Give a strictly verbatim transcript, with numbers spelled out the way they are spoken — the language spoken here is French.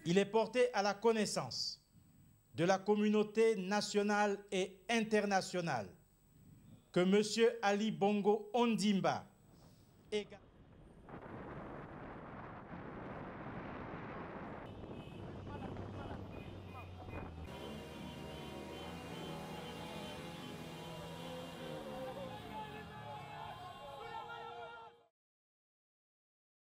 Il est porté à la connaissance de la communauté nationale et internationale que M. Ali Bongo Ondimba est